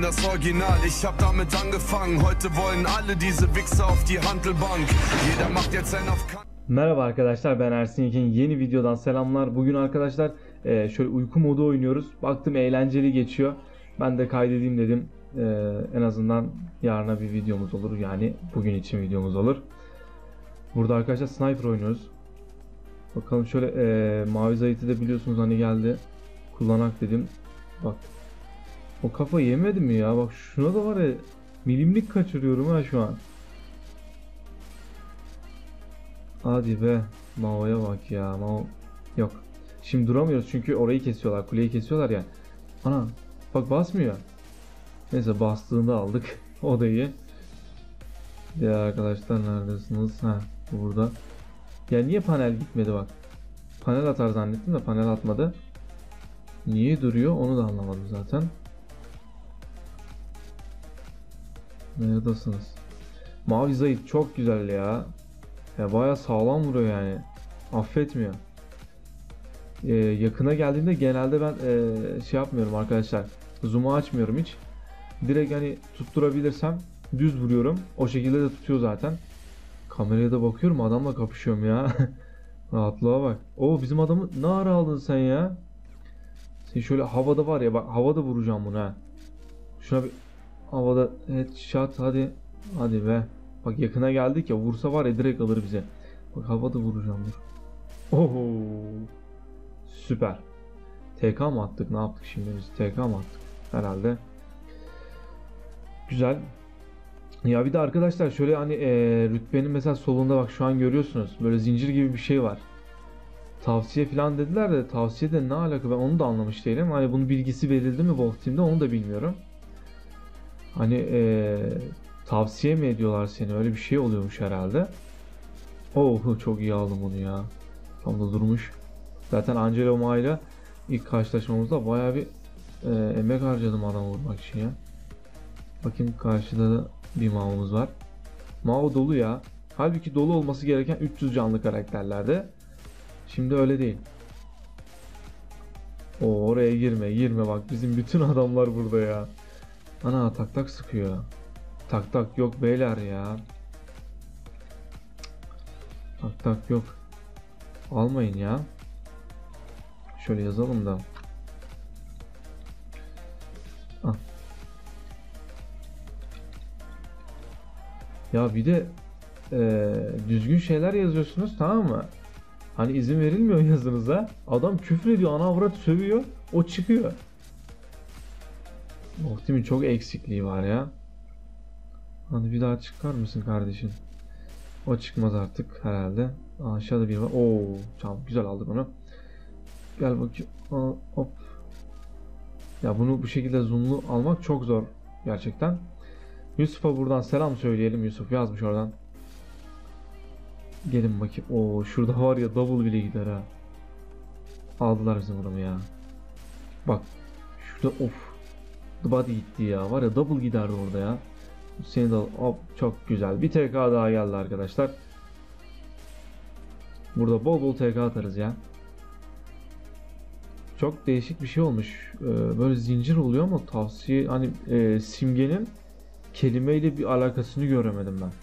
das Original, ich hab damit angefangen. Heute wollen alle diese Wichser auf die Hantelbank. Jeder macht jetzt einen auf Kant. Merhaba arkadaşlar, ben Ersin Yekin. Yeni videodan selamlar. Bugün arkadaşlar şöyle uyku modu oynuyoruz. Baktım eğlenceli geçiyor. Ben de kaydedeyim dedim. En azından yarına bir videomuz olur. Yani bugün için videomuz olur. Burada arkadaşlar sniper oynuyoruz. Bakalım şöyle mavi zayıtı da biliyorsunuz hani geldi. Kullanak dedim. Bak. O kafa yemedi mi ya? Bak şuna da var ya, milimlik kaçırıyorum ha şu an. Hadi be. Mao'ya bak ya. Mao yok. Şimdi duramıyoruz çünkü orayı kesiyorlar. Kuleyi kesiyorlar ya. Ana bak basmıyor. Neyse bastığında aldık. O da iyi. Ya arkadaşlar neredesiniz? Ha burada. Ya niye panel gitmedi bak. Panel atar zannettim de panel atmadı. Niye duruyor onu da anlamadım zaten. Neredesiniz? Mavi zayıf çok güzel ya. Ya bayağı sağlam vuruyor yani. Affetmiyor. Yakına geldiğinde genelde ben şey yapmıyorum arkadaşlar. Zoom'u açmıyorum hiç. Direkt hani tutturabilirsem düz vuruyorum. O şekilde de tutuyor zaten. Kameraya da bakıyorum, adamla kapışıyorum ya. Rahatlığa bak. Oo, bizim adamı ne ara aldın sen ya? Sen şöyle havada var ya, bak havada vuracağım bunu ha. Şuna bir havada headshot, hadi. Hadi be. Bak yakına geldik ya, vursa var ya direkt alır bize. Bak havada vuracağım, dur. Oho. Süper. TK mı attık, ne yaptık şimdi biz? TK mı attık? Herhalde. Güzel. Ya bir de arkadaşlar şöyle hani rütbenin mesela solunda bak şu an görüyorsunuz. Böyle zincir gibi bir şey var. Tavsiye falan dediler de tavsiye de ne alaka, ben onu da anlamış değilim. Hani bunun bilgisi verildi mi Wolf Team'de onu da bilmiyorum. Hani tavsiye mi ediyorlar seni, öyle bir şey oluyormuş herhalde. Oh çok iyi aldım onu ya. Tam da durmuş. Zaten Angelo Ma ile ilk karşılaşmamızda bayağı bir emek harcadım adamı vurmak için ya. Bakayım karşıda da bir Mao'muz var. Mao dolu ya. Halbuki dolu olması gereken 300 canlı karakterlerde. Şimdi öyle değil. O oraya girme bak, bizim bütün adamlar burada ya. Ana tak tak sıkıyor. Tak tak yok beyler ya. Tak tak yok. Almayın ya. Şöyle yazalım da. Ah. Ya bir de düzgün şeyler yazıyorsunuz, tamam mı? Hani izin verilmiyor yazınıza. Adam küfür ediyor, ana avrat sövüyor, o çıkıyor. Optimin çok eksikliği var ya. Hadi bir daha çıkar mısın kardeşim? O çıkmaz artık herhalde. Aşağıda bir var. Oo, tamam güzel aldık onu. Gel bakayım. Hop. Ya bunu bu şekilde zoomlu almak çok zor gerçekten. Yusuf'a buradan selam söyleyelim. Yusuf yazmış oradan. Gelin bakayım. Oo, şurada var ya double bile gider ha. Aldılar bizim adamı ya. Bak. Şurada of. The body gitti ya. Var ya double giderdi orada ya. Seni de hop, çok güzel. Bir TK daha geldi arkadaşlar. Burada bol bol TK atarız ya. Çok değişik bir şey olmuş. Böyle zincir oluyor ama tavsiye hani simgenin kelimeyle bir alakasını göremedim ben.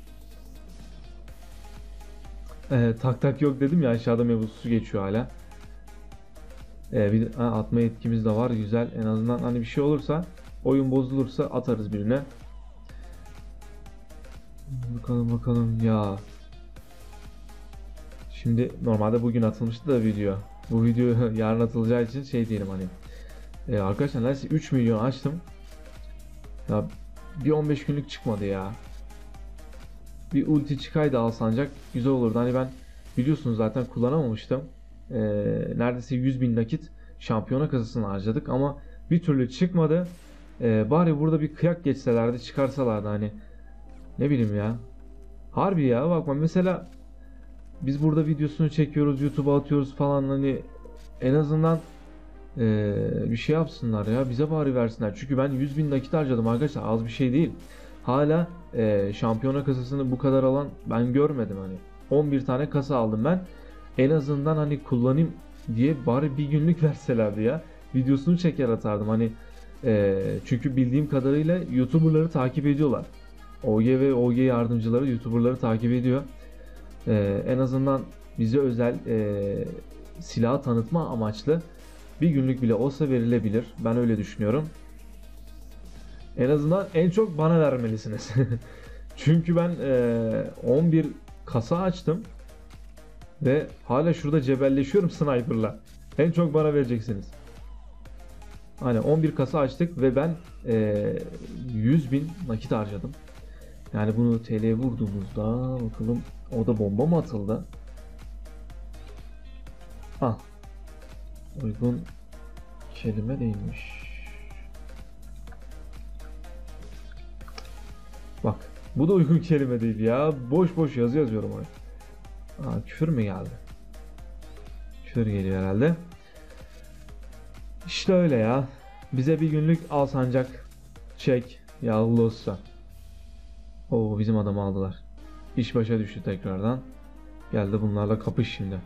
Tak tak yok dedim ya, aşağıda mevzusu geçiyor hala. Bir de, atma yetkimiz de var, güzel. En azından hani bir şey olursa, oyun bozulursa atarız birine. Bakalım ya. Şimdi normalde bugün atılmıştı da video. Bu video yarın atılacağı için şey diyelim hani. Arkadaşlar neredeyse 3 milyon açtım. Ya bir 15 günlük çıkmadı ya. Bir ulti çıkaydı alsancak güzel olurdu. Hani ben biliyorsunuz zaten kullanamamıştım. Neredeyse 100.000 nakit şampiyona kasasını harcadık ama bir türlü çıkmadı. Bari burada bir kıyak geçselerdi, çıkarsalardı hani. Ne bileyim ya. Harbi ya, bakma mesela biz burada videosunu çekiyoruz, YouTube'a atıyoruz falan, hani en azından bir şey yapsınlar ya, bize bari versinler. Çünkü ben 100.000 nakit harcadım arkadaşlar, az bir şey değil. Hala şampiyona kasasını bu kadar alan ben görmedim hani. 11 tane kasa aldım ben. En azından hani kullanayım diye bari bir günlük verselerdi ya. Videosunu çeker atardım hani. Çünkü bildiğim kadarıyla YouTuber'ları takip ediyorlar. OG ve OG yardımcıları YouTuber'ları takip ediyor. En azından bize özel silah tanıtma amaçlı bir günlük bile olsa verilebilir. Ben öyle düşünüyorum. En azından en çok bana vermelisiniz. Çünkü ben 11 kasa açtım ve hala şurada cebelleşiyorum sniper'la. En çok bana vereceksiniz. Hani 11 kasa açtık ve ben 100.000 nakit harcadım. Yani bunu TL'ye vurduğumuzda bakalım, o da bomba mı atıldı? Ah, uygun kelime değilmiş. Bak, bu da uygun kelime değil ya. Boş boş yazı yazıyorum oraya. Aa, küfür mü geldi? Küfür geliyor herhalde. İşte öyle ya. Bize bir günlük al sancak çek yağlı olsa. Oo, bizim adamı aldılar. İş başa düştü tekrardan. Geldi bunlarla kapış şimdi.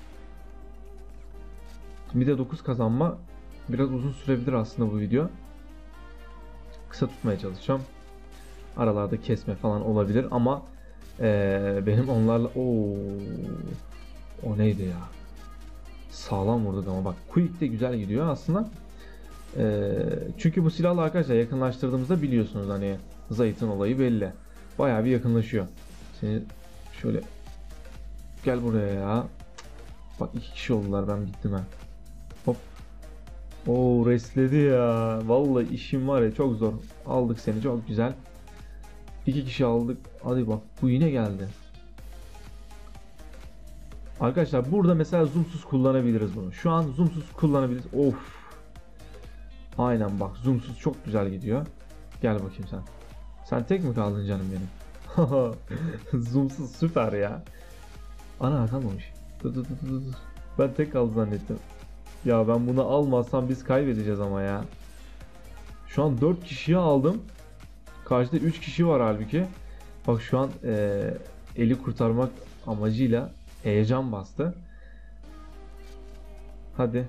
Bir de 9 kazanma biraz uzun sürebilir aslında bu video. Kısa tutmaya çalışacağım. Aralarda kesme falan olabilir ama benim onlarla o neydi ya? Sağlam vurduk ama bak, quick de güzel gidiyor aslında. Çünkü bu silahla arkadaşlar yakınlaştırdığımızda biliyorsunuz hani zayıfın olayı belli. Bayağı bir yakınlaşıyor. Seni şöyle gel buraya ya. Bak 2 kişi oldular, ben gittim ha. Hop. Oo, restledi ya. Vallahi işim var ya, çok zor. Aldık seni, çok güzel. 2 kişi aldık. Hadi bak, bu yine geldi. Arkadaşlar burada mesela zoomsuz kullanabiliriz bunu. Şu an zoomsuz kullanabiliriz. Of. Aynen bak, zoomsuz çok güzel gidiyor. Gel bakayım sen. Sen tek mi kaldın canım benim? Zoomsuz süper ya. Ana, kalmamış. Dur. Ben tek kaldı zannettim. Ya ben bunu almazsam biz kaybedeceğiz ama ya. Şu an 4 kişiyi aldım. Karşıda 3 kişi var halbuki. Bak şu an eli kurtarmak amacıyla heyecan bastı. Hadi.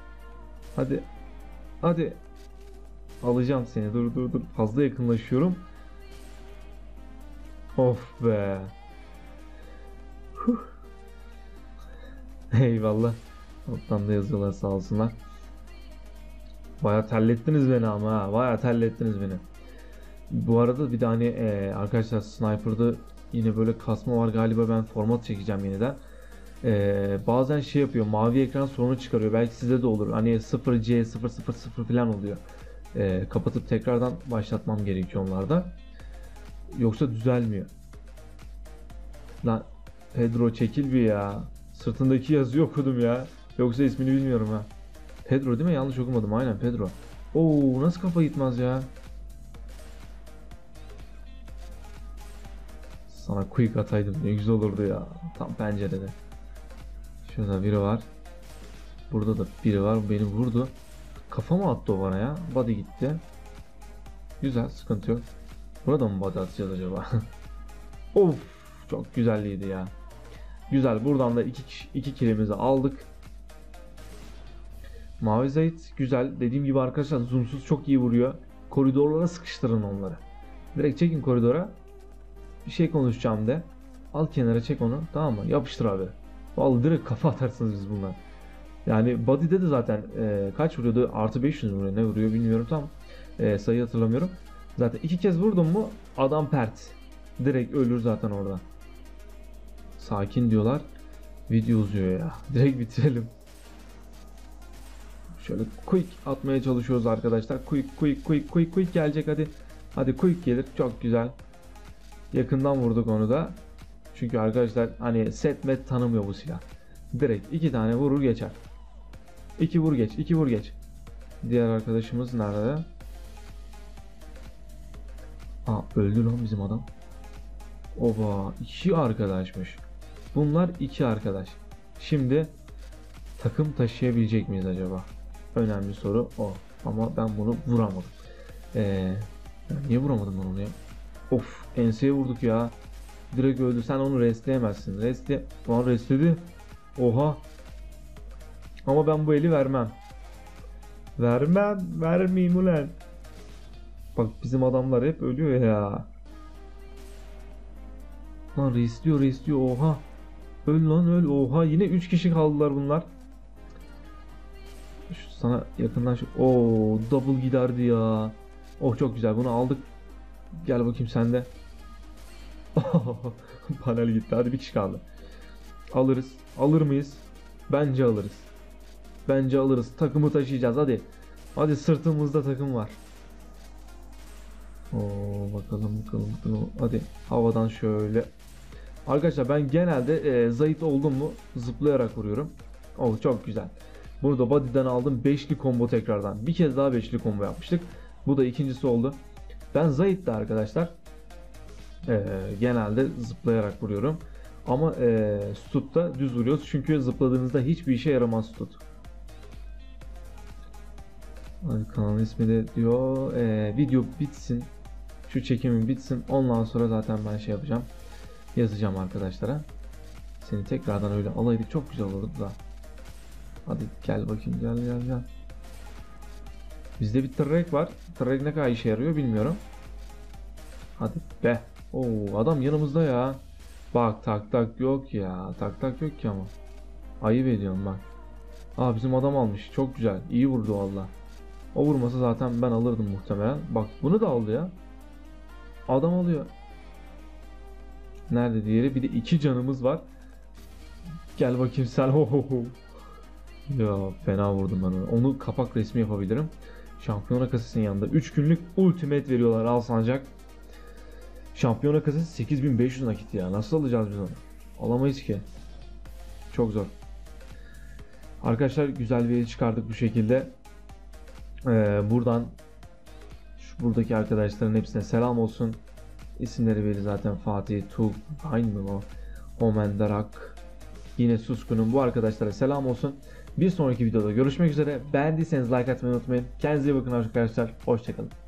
Hadi. Alacağım seni. Dur. Fazla yakınlaşıyorum. Of be. Huh. Eyvallah. Alttan da yazıyorlar, sağ olsunlar. Bayağı terlettiniz beni ama ha. Bayağı terlettiniz beni. Bu arada bir de hani arkadaşlar Sniper'da yine böyle kasma var galiba, ben format çekeceğim yeniden. Bazen şey yapıyor, mavi ekran sorunu çıkarıyor, belki sizde de olur. Hani 0C000 falan oluyor. Kapatıp tekrardan başlatmam gerekiyor onlarda. Yoksa düzelmiyor. Lan Pedro çekil bir ya. Sırtındaki yazıyı okudum ya. Yoksa ismini bilmiyorum ha. Pedro değil mi? Yanlış okumadım. Aynen Pedro. Oo, nasıl kafa gitmez ya. Sana quick ataydım ne güzel olurdu ya. Tam pencerede. Şurada biri var. Burada da biri var. Beni vurdu. Kafama attı o bana ya. Body gitti. Güzel, sıkıntı yok. Burada mı body atacağız acaba? Of, çok güzelliydi ya. Güzel, buradan da iki killimizi aldık. Mavi Zayt güzel. Dediğim gibi arkadaşlar zoomsuz çok iyi vuruyor. Koridorlara sıkıştırın onları. Direkt çekin koridora. Bir şey konuşacağım de. Al kenara, çek onu. Tamam mı? Yapıştır abi. Vallahi direkt kafa atarsınız biz bunlar. Yani body'de de zaten kaç vuruyordu? Artı 500 vuruyor. Ne vuruyor bilmiyorum tam. Sayı hatırlamıyorum. Zaten 2 kez vurdum mu adam pert. Direkt ölür zaten orada. Sakin diyorlar. Video uzuyor ya. Direkt bitirelim. Şöyle quick atmaya çalışıyoruz arkadaşlar. Quick gelecek hadi. Hadi quick gelir. Çok güzel. Yakından vurduk onu da. Çünkü arkadaşlar hani set met tanımıyor bu silah. Direkt 2 tane vurur geçer. 2 vur geç. Diğer arkadaşımız nerede? Aa, öldü lan bizim adam. Oba, 2 arkadaşmış. Bunlar 2 arkadaş. Şimdi takım taşıyabilecek miyiz acaba? Önemli soru o. Ama ben bunu vuramadım. Niye vuramadım ben onu ya? Of, enseye vurduk ya. Direkt öldü. Sen onu restleyemezsin. Lan restledi. Oha. Ama ben bu eli vermem. Vermem. Vermeyeyim ulan. Bak bizim adamlar hep ölüyor ya. Lan reis diyor oha. Öl lan öl oha. Yine 3 kişi kaldılar bunlar. Şu sana yakından şu. Oo double giderdi ya. Oh çok güzel bunu aldık. Gel bakayım sen de. Panel gitti. Hadi bir kişi kaldı. Alırız. Alır mıyız? Bence alırız. Bence alırız. Takımı taşıyacağız hadi. Hadi sırtımızda takım var. Oo bakalım. Hadi havadan şöyle. Arkadaşlar ben genelde zayıf oldum mu zıplayarak vuruyorum. Oh çok güzel. Burada body'den aldım 5'li combo tekrardan. Bir kez daha 5'li combo yapmıştık. Bu da ikincisi oldu. Ben zayıfta arkadaşlar. Genelde zıplayarak vuruyorum. Ama stut'ta düz vuruyoruz. Çünkü zıpladığınızda hiçbir işe yaramaz stut. Kanalın ismi de diyor. Video bitsin. Şu çekimin bitsin. Ondan sonra zaten ben şey yapacağım. Yazacağım arkadaşlara. Seni tekrardan öyle alaydık. Çok güzel olurdu da. Hadi gel bakayım gel. Bizde bir trek var. Trek ne kadar işe yarıyor bilmiyorum. Hadi be. Oo adam yanımızda ya. Bak tak yok ya. Tak yok ki ama. Ayıp ediyorum bak. Aa bizim adam almış. Çok güzel. İyi vurdu valla. O vurmasa zaten ben alırdım muhtemelen. Bak bunu da aldı ya. Adam alıyor. Nerede diğeri? Bir de 2 canımız var. Gel bakayım sen. Ya fena vurdum ben onu. Onu kapak resmi yapabilirim. Şampiyona kasasının yanında 3 günlük ultimate veriyorlar al sancak. Şampiyona kasası 8500 nakit ya. Nasıl alacağız biz onu? Alamayız ki. Çok zor. Arkadaşlar güzel bir çıkardık bu şekilde. Buradan buradaki arkadaşların hepsine selam olsun. İsimleri belli zaten. Fatih, Tug, aynı mı o? Homen, Darak. Yine Suskun'un bu arkadaşlara selam olsun. Bir sonraki videoda görüşmek üzere. Beğendiyseniz like atmayı unutmayın. Kendinize iyi bakın arkadaşlar. Hoşçakalın.